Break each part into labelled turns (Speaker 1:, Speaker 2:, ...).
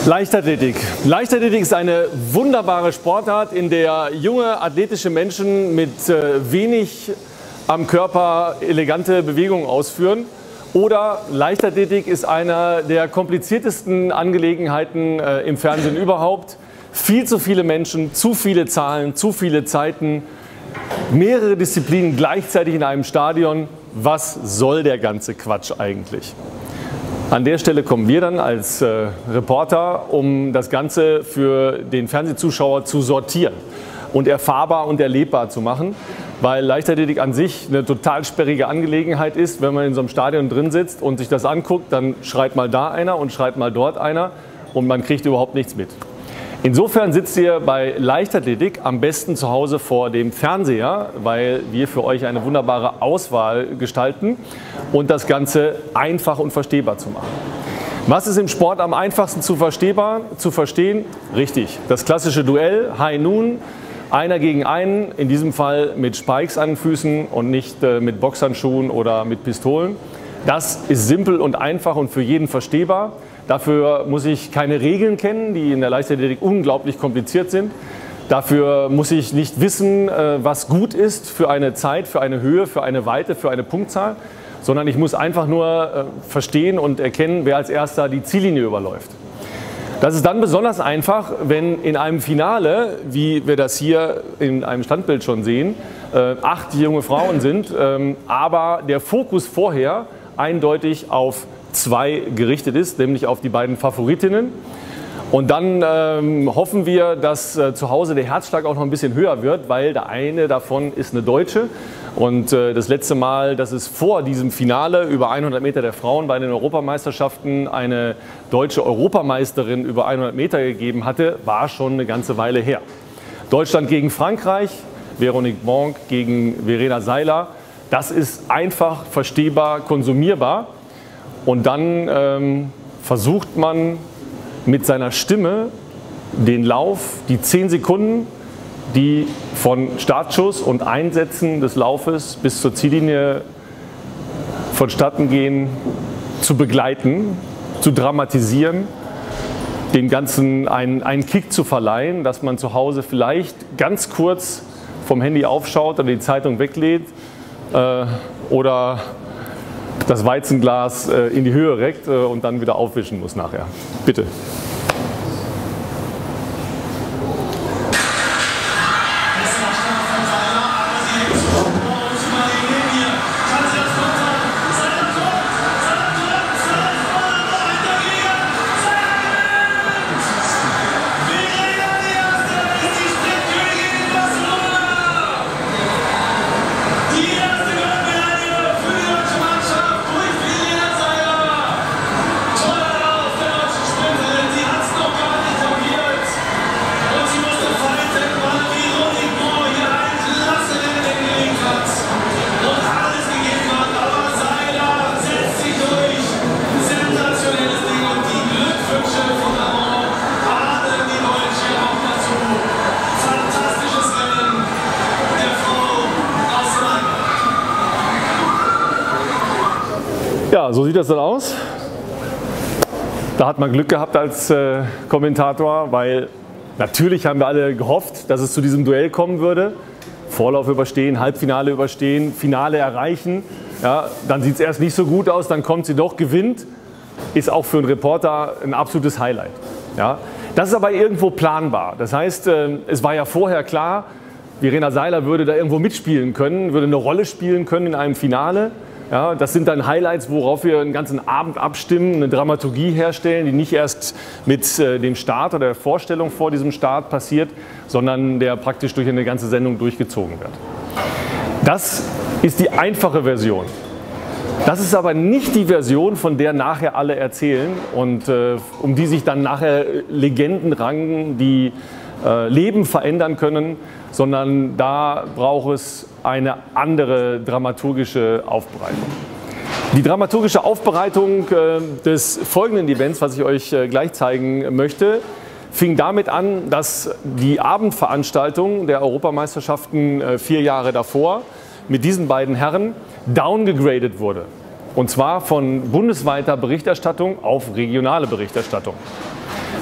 Speaker 1: Leichtathletik. Leichtathletik ist eine wunderbare Sportart, in der junge athletische Menschen mit wenig am Körper elegante Bewegungen ausführen. Oder Leichtathletik ist einer der kompliziertesten Angelegenheiten im Fernsehen überhaupt. Viel zu viele Menschen, zu viele Zahlen, zu viele Zeiten, mehrere Disziplinen gleichzeitig in einem Stadion. Was soll der ganze Quatsch eigentlich? An der Stelle kommen wir dann als Reporter, um das Ganze für den Fernsehzuschauer zu sortieren und erfahrbar und erlebbar zu machen, weil Leichtathletik an sich eine total sperrige Angelegenheit ist. Wenn man in so einem Stadion drin sitzt und sich das anguckt, dann schreit mal da einer und schreit mal dort einer und man kriegt überhaupt nichts mit. Insofern sitzt ihr bei Leichtathletik am besten zu Hause vor dem Fernseher, weil wir für euch eine wunderbare Auswahl gestalten und das Ganze einfach und verstehbar zu machen. Was ist im Sport am einfachsten zu verstehen? Richtig, das klassische Duell, High Noon, einer gegen einen, in diesem Fall mit Spikes an den Füßen und nicht mit Boxhandschuhen oder mit Pistolen. Das ist simpel und einfach und für jeden verstehbar. Dafür muss ich keine Regeln kennen, die in der Leichtathletik unglaublich kompliziert sind. Dafür muss ich nicht wissen, was gut ist für eine Zeit, für eine Höhe, für eine Weite, für eine Punktzahl, sondern ich muss einfach nur verstehen und erkennen, wer als erster die Ziellinie überläuft. Das ist dann besonders einfach, wenn in einem Finale, wie wir das hier in einem Standbild schon sehen, 8 junge Frauen sind, aber der Fokus vorher eindeutig auf 2 gerichtet ist, nämlich auf die beiden Favoritinnen. Und dann hoffen wir, dass zu Hause der Herzschlag auch noch ein bisschen höher wird, weil der eine davon ist eine Deutsche. Und das letzte Mal, dass es vor diesem Finale über 100 Meter der Frauen bei den Europameisterschaften eine deutsche Europameisterin über 100 Meter gegeben hatte, war schon eine ganze Weile her. Deutschland gegen Frankreich, Veronique Bonk gegen Verena Seiler. Das ist einfach verstehbar, konsumierbar. Und dann versucht man mit seiner Stimme den Lauf, die 10 Sekunden, die von Startschuss und Einsetzen des Laufes bis zur Ziellinie vonstatten gehen, zu begleiten, zu dramatisieren, dem Ganzen einen Kick zu verleihen, dass man zu Hause vielleicht ganz kurz vom Handy aufschaut oder die Zeitung weglädt oder das Weizenglas in die Höhe reckt und dann wieder aufwischen muss nachher. Bitte. Ja, so sieht das dann aus. Da hat man Glück gehabt als Kommentator, weil natürlich haben wir alle gehofft, dass es zu diesem Duell kommen würde. Vorlauf überstehen, Halbfinale überstehen, Finale erreichen. Ja, dann sieht es erst nicht so gut aus, dann kommt sie doch, gewinnt. Ist auch für einen Reporter ein absolutes Highlight. Ja, das ist aber irgendwo planbar. Das heißt, es war ja vorher klar, Verena Seiler würde da irgendwo mitspielen können, würde eine Rolle spielen können in einem Finale. Ja, das sind dann Highlights, worauf wir einen ganzen Abend abstimmen, eine Dramaturgie herstellen, die nicht erst mit dem Start oder der Vorstellung vor diesem Start passiert, sondern der praktisch durch eine ganze Sendung durchgezogen wird. Das ist die einfache Version. Das ist aber nicht die Version, von der nachher alle erzählen und um die sich dann nachher Legenden ranken, die Leben verändern können, sondern da braucht es eine andere dramaturgische Aufbereitung. Die dramaturgische Aufbereitung des folgenden Events, was ich euch gleich zeigen möchte, fing damit an, dass die Abendveranstaltung der Europameisterschaften 4 Jahre davor mit diesen beiden Herren downgegradet wurde. Und zwar von bundesweiter Berichterstattung auf regionale Berichterstattung.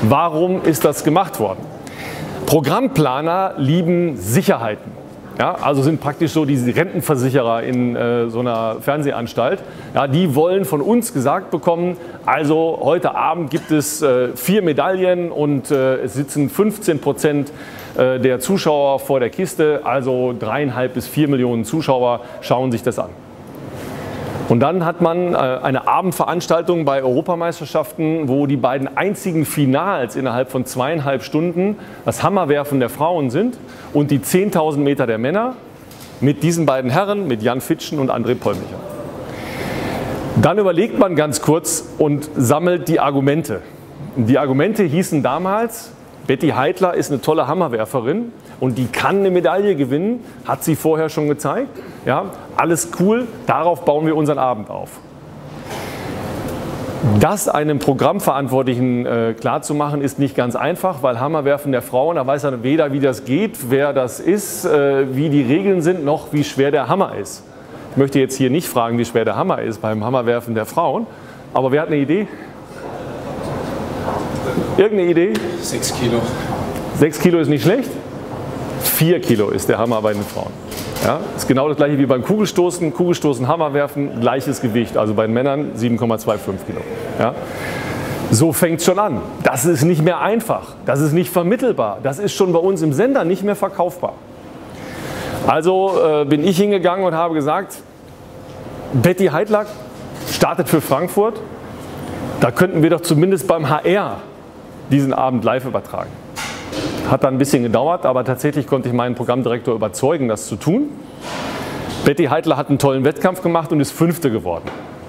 Speaker 1: Warum ist das gemacht worden? Programmplaner lieben Sicherheiten. Ja, also sind praktisch so diese Rentenversicherer in so einer Fernsehanstalt. Ja, die wollen von uns gesagt bekommen, also heute Abend gibt es 4 Medaillen und es sitzen 15% der Zuschauer vor der Kiste, also 3,5 bis 4 Millionen Zuschauer schauen sich das an. Und dann hat man eine Abendveranstaltung bei Europameisterschaften, wo die beiden einzigen Finals innerhalb von 2,5 Stunden das Hammerwerfen der Frauen sind und die 10.000 Meter der Männer mit diesen beiden Herren, mit Jan Fitschen und André Pollmecher. Dann überlegt man ganz kurz und sammelt die Argumente. Die Argumente hießen damals, Betty Heitler ist eine tolle Hammerwerferin und die kann eine Medaille gewinnen, hat sie vorher schon gezeigt. Ja, alles cool, darauf bauen wir unseren Abend auf. Das einem Programmverantwortlichen klarzumachen, ist nicht ganz einfach, weil Hammerwerfen der Frauen, da weiß er weder, wie das geht, wer das ist, wie die Regeln sind, noch wie schwer der Hammer ist. Ich möchte jetzt hier nicht fragen, wie schwer der Hammer ist beim Hammerwerfen der Frauen, aber wer hat eine Idee? Irgendeine Idee?
Speaker 2: 6 Kilo.
Speaker 1: 6 Kilo ist nicht schlecht. 4 Kilo ist der Hammer bei den Frauen. Ja, ist genau das gleiche wie beim Kugelstoßen. Kugelstoßen, Hammerwerfen, gleiches Gewicht. Also bei den Männern 7,25 Kilo. Ja. So fängt es schon an. Das ist nicht mehr einfach. Das ist nicht vermittelbar. Das ist schon bei uns im Sender nicht mehr verkaufbar. Also bin ich hingegangen und habe gesagt, Betty Heitler startet für Frankfurt. Da könnten wir doch zumindest beim HR diesen Abend live übertragen. Hat dann ein bisschen gedauert, aber tatsächlich konnte ich meinen Programmdirektor überzeugen, das zu tun. Betty Heitler hat einen tollen Wettkampf gemacht und ist 5. geworden.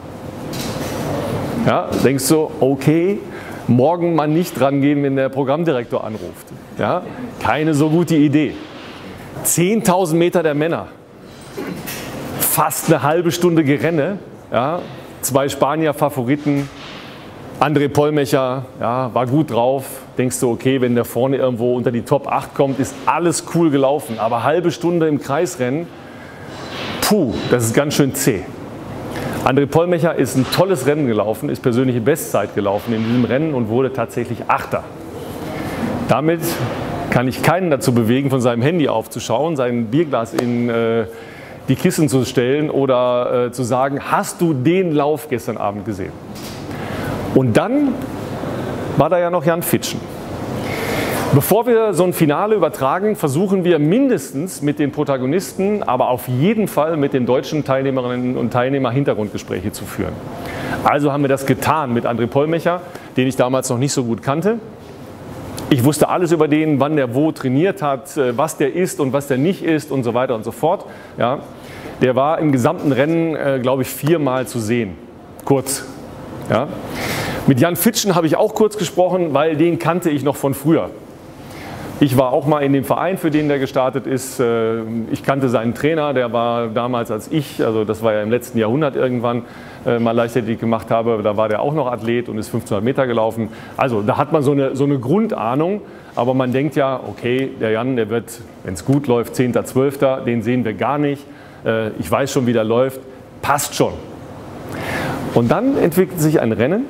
Speaker 1: Ja, denkst du, okay, morgen mal nicht rangehen, wenn der Programmdirektor anruft. Ja, keine so gute Idee. 10.000 Meter der Männer, fast eine halbe Stunde Gerenne, ja, 2 Spanier Favoriten. André Pollmecher, ja, war gut drauf. Denkst du, okay, wenn der vorne irgendwo unter die Top 8 kommt, ist alles cool gelaufen. Aber halbe Stunde im Kreisrennen, puh, das ist ganz schön zäh. André Pollmecher ist ein tolles Rennen gelaufen, ist persönliche Bestzeit gelaufen in diesem Rennen und wurde tatsächlich 8. Damit kann ich keinen dazu bewegen, von seinem Handy aufzuschauen, sein Bierglas in die Kissen zu stellen oder zu sagen, hast du den Lauf gestern Abend gesehen? Und dann war da ja noch Jan Fitschen. Bevor wir so ein Finale übertragen, versuchen wir mindestens mit den Protagonisten, aber auf jeden Fall mit den deutschen Teilnehmerinnen und Teilnehmern Hintergrundgespräche zu führen. Also haben wir das getan mit André Pollmecher, den ich damals noch nicht so gut kannte. Ich wusste alles über den, wann der wo trainiert hat, was der ist und was der nicht ist und so weiter und so fort. Ja, der war im gesamten Rennen, glaube ich, 4-mal zu sehen. Kurz. Ja. Mit Jan Fitschen habe ich auch kurz gesprochen, weil den kannte ich noch von früher. Ich war auch mal in dem Verein, für den der gestartet ist. Ich kannte seinen Trainer, der war damals als ich, also das war ja im letzten Jahrhundert irgendwann, mal Leichtathletik gemacht habe, da war der auch noch Athlet und ist 1500 Meter gelaufen. Also da hat man so eine Grundahnung, aber man denkt ja, okay, der Jan, der wird, wenn es gut läuft, 10., 12., den sehen wir gar nicht. Ich weiß schon, wie der läuft, passt schon. Und dann entwickelt sich ein Rennen,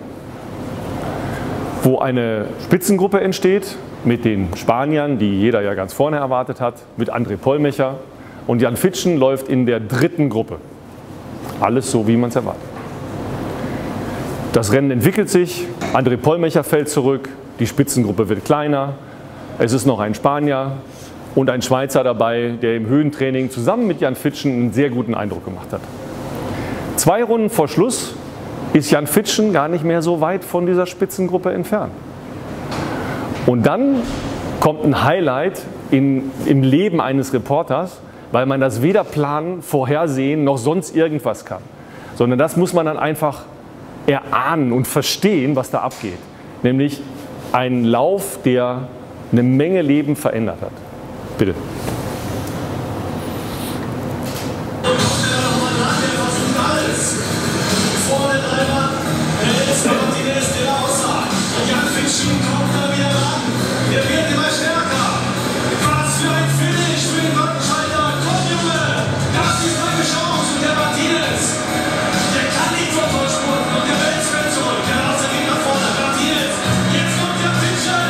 Speaker 1: wo eine Spitzengruppe entsteht mit den Spaniern, die jeder ja ganz vorne erwartet hat, mit André Pollmecher, und Jan Fitschen läuft in der 3. Gruppe. Alles so, wie man es erwartet. Das Rennen entwickelt sich, André Pollmecher fällt zurück, die Spitzengruppe wird kleiner, es ist noch ein Spanier und ein Schweizer dabei, der im Höhentraining zusammen mit Jan Fitschen einen sehr guten Eindruck gemacht hat. 2 Runden vor Schluss ist Jan Fitschen gar nicht mehr so weit von dieser Spitzengruppe entfernt. Und dann kommt ein Highlight im Leben eines Reporters, weil man das weder planen, vorhersehen noch sonst irgendwas kann. Sondern das muss man dann einfach erahnen und verstehen, was da abgeht. Nämlich einen Lauf, der eine Menge Leben verändert hat. Bitte.
Speaker 3: Jetzt kommt der Pitcher!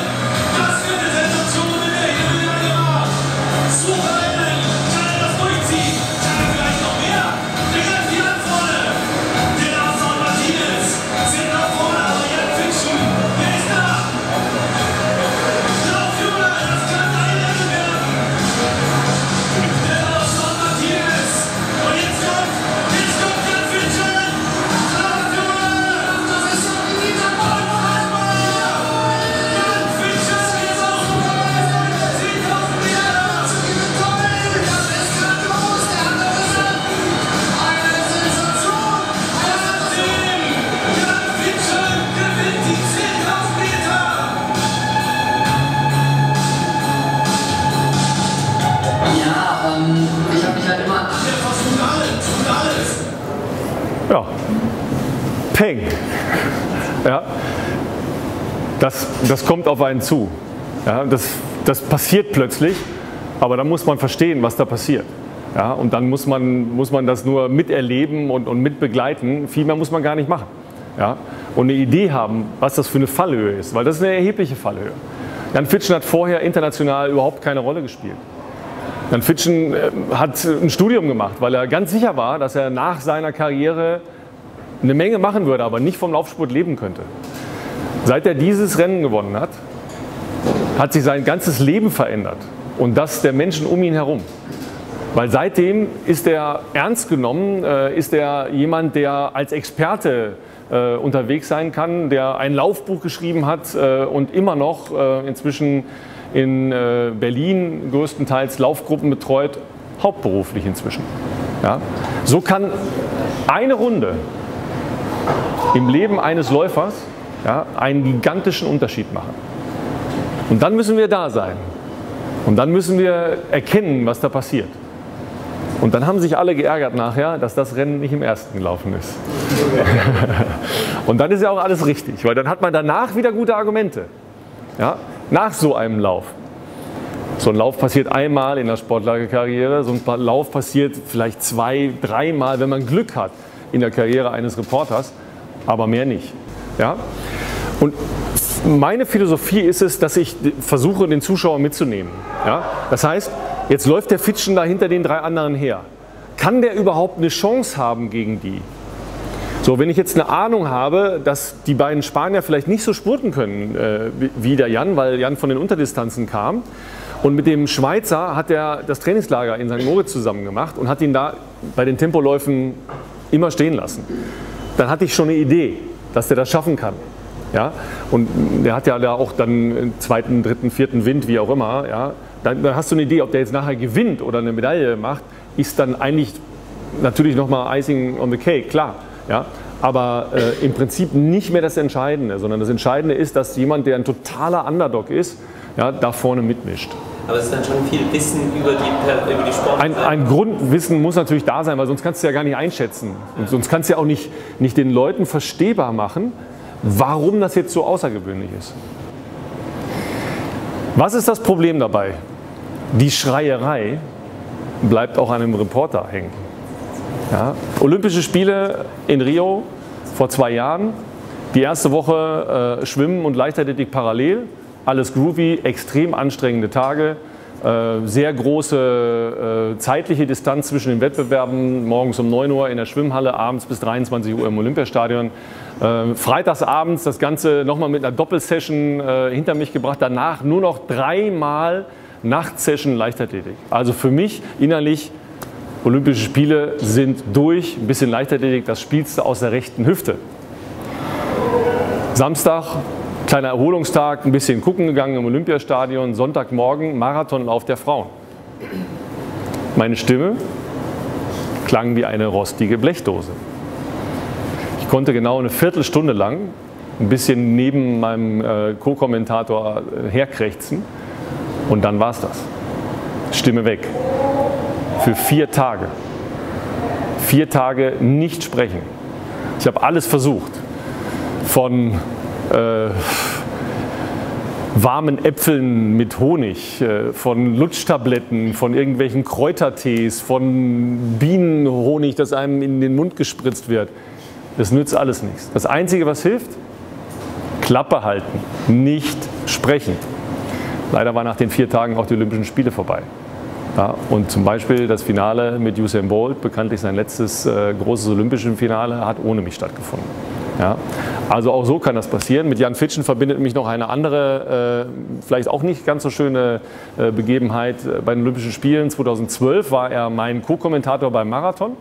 Speaker 1: Peng. Ja? Das kommt auf einen zu. Ja? Das passiert plötzlich, aber dann muss man verstehen, was da passiert. Ja? Und dann muss man das nur miterleben und mitbegleiten. Viel mehr muss man gar nicht machen. Ja? Und eine Idee haben, was das für eine Fallhöhe ist, weil das ist eine erhebliche Fallhöhe. Jan Fitschen hat vorher international überhaupt keine Rolle gespielt. Jan Fitschen hat ein Studium gemacht, weil er ganz sicher war, dass er nach seiner Karriere eine Menge machen würde, aber nicht vom Laufsport leben könnte. Seit er dieses Rennen gewonnen hat, hat sich sein ganzes Leben verändert und das der Menschen um ihn herum. Weil seitdem ist er ernst genommen, ist er jemand, der als Experte unterwegs sein kann, der ein Laufbuch geschrieben hat und immer noch inzwischen in Berlin größtenteils Laufgruppen betreut, hauptberuflich inzwischen. Ja? So kann eine Runde im Leben eines Läufers, ja, einen gigantischen Unterschied machen. Und dann müssen wir da sein. Und dann müssen wir erkennen, was da passiert. Und dann haben sich alle geärgert nachher, dass das Rennen nicht im ersten gelaufen ist. Und dann ist ja auch alles richtig, weil dann hat man danach wieder gute Argumente. Ja? Nach so einem Lauf. So ein Lauf passiert einmal in der Sportlerkarriere, so ein Lauf passiert vielleicht 2-, 3 Mal, wenn man Glück hat in der Karriere eines Reporters, aber mehr nicht. Ja? Und meine Philosophie ist es, dass ich versuche, den Zuschauer mitzunehmen. Ja? Das heißt, jetzt läuft der Fitschen da hinter den 3 anderen her. Kann der überhaupt eine Chance haben gegen die? So, wenn ich jetzt eine Ahnung habe, dass die beiden Spanier vielleicht nicht so spurten können wie der Jan, weil Jan von den Unterdistanzen kam, und mit dem Schweizer hat er das Trainingslager in St. Moritz zusammen gemacht und hat ihn da bei den Tempoläufen immer stehen lassen. Dann hatte ich schon eine Idee, dass der das schaffen kann. Ja? Und der hat ja da auch dann einen 2., 3., 4. Wind, wie auch immer. Ja? Dann hast du eine Idee, ob der jetzt nachher gewinnt oder eine Medaille macht, ist dann eigentlich natürlich nochmal Icing on the Cake, klar. Ja? Aber im Prinzip nicht mehr das Entscheidende, sondern das Entscheidende ist, dass jemand, der ein totaler Underdog ist, ja, da vorne mitmischt.
Speaker 2: Aber es ist dann schon viel Wissen über die Sportart.
Speaker 1: Ein Grundwissen muss natürlich da sein, weil sonst kannst du ja gar nicht einschätzen. Und sonst kannst du ja auch nicht den Leuten verstehbar machen, warum das jetzt so außergewöhnlich ist. Was ist das Problem dabei? Die Schreierei bleibt auch an einem Reporter hängen. Ja? Olympische Spiele in Rio vor 2 Jahren, die erste Woche Schwimmen und Leichtathletik parallel. Alles groovy, extrem anstrengende Tage, sehr große zeitliche Distanz zwischen den Wettbewerben, morgens um 9 Uhr in der Schwimmhalle, abends bis 23 Uhr im Olympiastadion. Freitagsabends das Ganze nochmal mit einer Doppelsession hinter mich gebracht, danach nur noch 3 Mal Nachtsession Leichtathletik. Also für mich innerlich, Olympische Spiele sind durch, ein bisschen Leichtathletik, das spielst du aus der rechten Hüfte. Samstag, kleiner Erholungstag, ein bisschen gucken gegangen im Olympiastadion, Sonntagmorgen Marathonlauf der Frauen. Meine Stimme klang wie eine rostige Blechdose. Ich konnte genau eine Viertelstunde lang ein bisschen neben meinem Co-Kommentator herkrächzen und dann war es das. Stimme weg. Für 4 Tage. 4 Tage nicht sprechen. Ich habe alles versucht. Von warmen Äpfeln mit Honig, von Lutschtabletten, von irgendwelchen Kräutertees, von Bienenhonig, das einem in den Mund gespritzt wird. Das nützt alles nichts. Das Einzige, was hilft, Klappe halten, nicht sprechen. Leider war nach den 4 Tagen auch die Olympischen Spiele vorbei. Ja, und zum Beispiel das Finale mit Usain Bolt, bekanntlich sein letztes großes olympisches Finale, hat ohne mich stattgefunden. Ja, also auch so kann das passieren. Mit Jan Fitschen verbindet mich noch eine andere, vielleicht auch nicht ganz so schöne Begebenheit. Bei den Olympischen Spielen 2012 war er mein Co-Kommentator beim Marathon.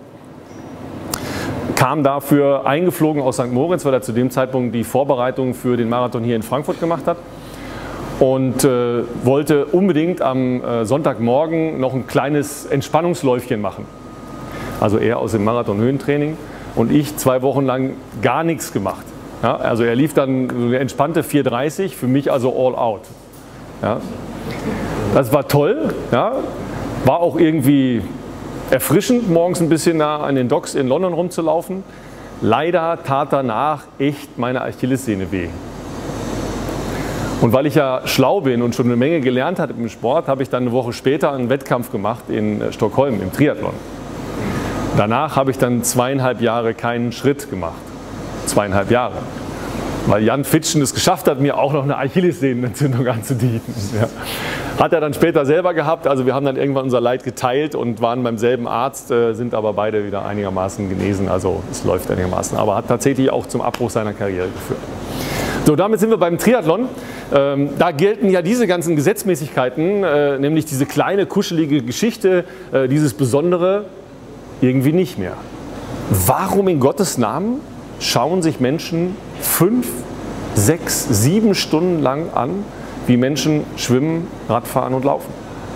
Speaker 1: Kam dafür eingeflogen aus St. Moritz, weil er zu dem Zeitpunkt die Vorbereitung für den Marathon hier in Frankfurt gemacht hat. Und wollte unbedingt am Sonntagmorgen noch ein kleines Entspannungsläufchen machen. Also er aus dem Marathon-Höhentraining und ich 2 Wochen lang gar nichts gemacht. Ja, also er lief dann so eine entspannte 4:30, für mich also all out. Ja. Das war toll, ja. War auch irgendwie erfrischend, morgens ein bisschen nah an den Docks in London rumzulaufen. leider tat danach echt meine Achillessehne weh. Und weil ich ja schlau bin und schon eine Menge gelernt hatte im Sport, habe ich dann eine Woche später einen Wettkampf gemacht in Stockholm im Triathlon. Danach habe ich dann 2,5 Jahre keinen Schritt gemacht. 2,5 Jahre. Weil Jan Fitschen es geschafft hat, mir auch noch eine Achillessehnenentzündung anzudichten. Ja. Hat er dann später selber gehabt. Also wir haben dann irgendwann unser Leid geteilt und waren beim selben Arzt, sind aber beide wieder einigermaßen genesen. Also es läuft einigermaßen. Aber hat tatsächlich auch zum Abbruch seiner Karriere geführt. So, damit sind wir beim Triathlon. Da gelten ja diese ganzen Gesetzmäßigkeiten, nämlich diese kleine, kuschelige Geschichte, dieses Besondere, irgendwie nicht mehr. Warum in Gottes Namen schauen sich Menschen 5, 6, 7 Stunden lang an, wie Menschen schwimmen, Radfahren und laufen?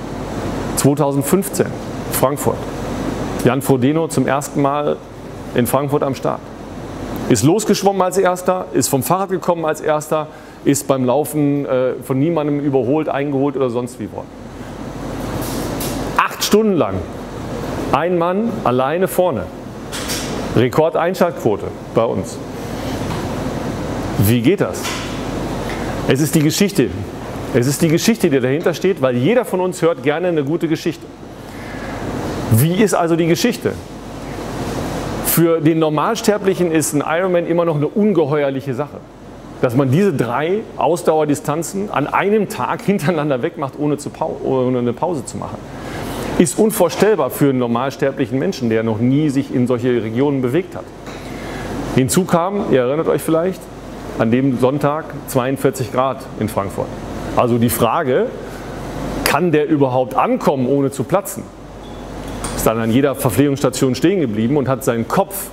Speaker 1: 2015, Frankfurt. Jan Frodeno zum ersten Mal in Frankfurt am Start. Ist losgeschwommen als Erster, ist vom Fahrrad gekommen als Erster, ist beim Laufen von niemandem überholt, eingeholt oder sonst wie worden. 8 Stunden lang, ein Mann alleine vorne. Rekordeinschaltquote bei uns. Wie geht das? Es ist die Geschichte. Es ist die Geschichte, die dahinter steht, weil jeder von uns hört gerne eine gute Geschichte. Wie ist also die Geschichte? Für den Normalsterblichen ist ein Ironman immer noch eine ungeheuerliche Sache. Dass man diese 3 Ausdauerdistanzen an einem Tag hintereinander wegmacht, ohne eine Pause zu machen. Ist unvorstellbar für einen normalsterblichen Menschen, der noch nie sich in solche Regionen bewegt hat. Hinzu kam, ihr erinnert euch vielleicht, an dem Sonntag 42 Grad in Frankfurt. Also die Frage, kann der überhaupt ankommen, ohne zu platzen? Ist dann an jeder Verpflegungsstation stehen geblieben und hat seinen Kopf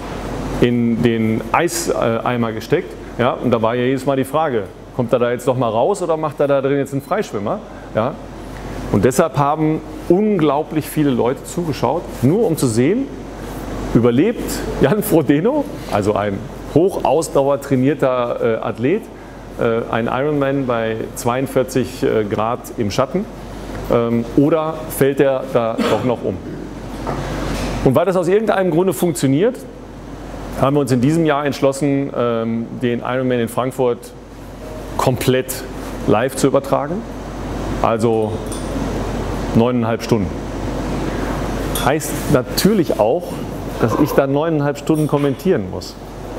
Speaker 1: in den Eiseimer gesteckt. Ja, und da war ja jedes Mal die Frage, kommt er da jetzt noch mal raus oder macht er da drin jetzt einen Freischwimmer? Ja. Und deshalb haben unglaublich viele Leute zugeschaut, nur um zu sehen, überlebt Jan Frodeno, also ein hochausdauertrainierter Athlet, ein Ironman bei 42 Grad im Schatten, oder fällt er da doch noch um? Und weil das aus irgendeinem Grunde funktioniert, haben wir uns in diesem Jahr entschlossen, den Ironman in Frankfurt komplett live zu übertragen. Also 9,5 Stunden. Heißt natürlich auch, dass ich da 9,5 Stunden kommentieren muss.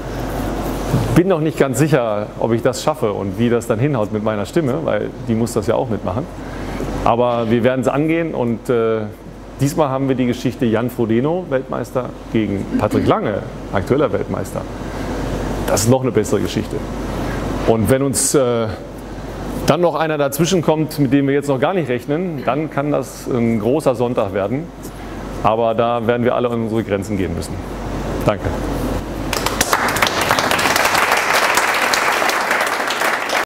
Speaker 1: Bin noch nicht ganz sicher, ob ich das schaffe und wie das dann hinhaut mit meiner Stimme, weil die muss das ja auch mitmachen. Aber wir werden es angehen und diesmal haben wir die Geschichte Jan Frodeno, Weltmeister, gegen Patrick Lange, aktueller Weltmeister. Das ist noch eine bessere Geschichte. Und wenn uns dann noch einer dazwischen kommt, mit dem wir jetzt noch gar nicht rechnen, dann kann das ein großer Sonntag werden. Aber da werden wir alle an unsere Grenzen gehen müssen. Danke.